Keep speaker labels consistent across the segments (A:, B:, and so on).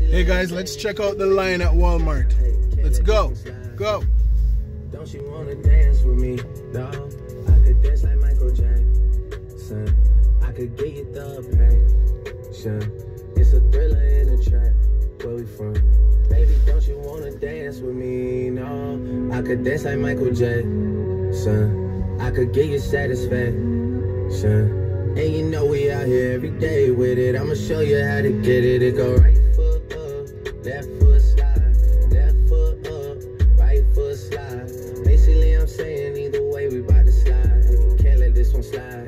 A: Hey guys, let's check out the line at Walmart. Let's go. Go.
B: Don't you wanna dance with me? No, I could dance like Michael Jackson. I could get you the passion. It's a thriller in a track. Where we from? Baby, don't you wanna dance with me? No, I could dance like Michael Jackson. I could get you satisfaction. And you know we out here every day with it. I'ma show you how to get it. It go right foot up, left foot slide, left foot up, right foot slide. Basically I'm saying either way we bout to slide. Can't let this one slide.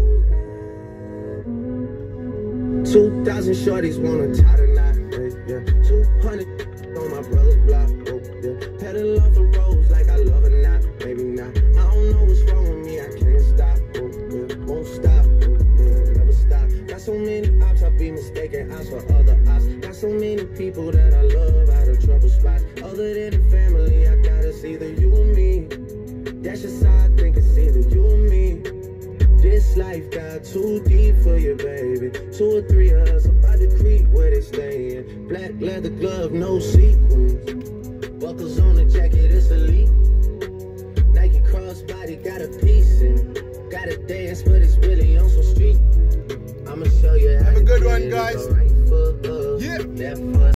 B: 2,000 shorties wanna tie the knot. Yeah. 200 on my brother's block. Oh, yeah. Pedal off the roads like I love it not. Maybe not. I don't know what's wrong with me. I can't stop. Oh, yeah. Won't stop. Got so many ops, I be mistaken ops for other ops. Got so many people that I love out of trouble spots. Other than the family, I got it's either you or me. That's just how I think it's either you or me. This life got too deep for you, baby. 2 or 3 of us about to creep where they stayin'. Black leather glove, no sequins. Buckles on the jacket, it's elite. Nike crossbody got a piece in it. Gotta dance, but it's really on some street. I'ma show you how.
A: Have a good one, guys.
B: Right foot up,
A: yeah.
B: left foot